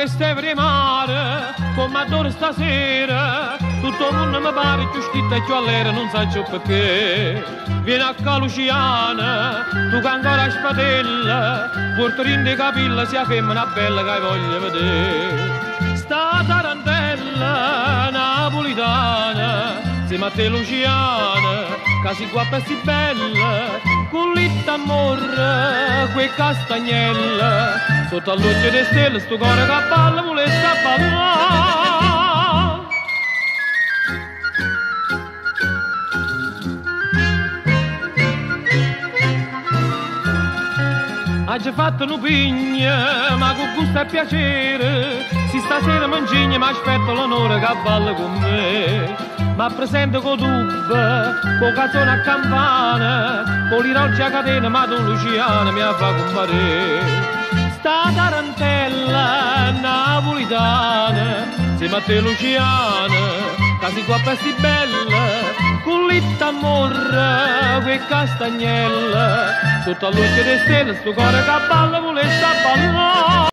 che stai mare, come adoro stasera, tutto il mondo mi pare più schitta e più all'era, non so più perché. Vieni a ca Luciana, tu che ancora spatella, porterin di capilla sia femmina bella che voglio vedere. Sta tarantella napolitana, insieme a te Luciana, che si guappa e si bella, con l'itta morra, quei castagnella, sotto all'occhio di stelle, sto cuore che balla, vuole scappare. Ha già fatto un pigna, ma con gusto e piacere, si stasera mangigna, ma aspetto l'onore che balla con me. Ma presente con tubba, con canzone a campana, con l'iroggia a catena, ma tu Luciana mi ha fatto comparire. Sta tarantella napolitana, insieme a te Luciana, che si guappa e si bella, con l'itta morra, quei castagnella, sotto all'occhio di stelle, sto cuore che balla, vuole sta ballare.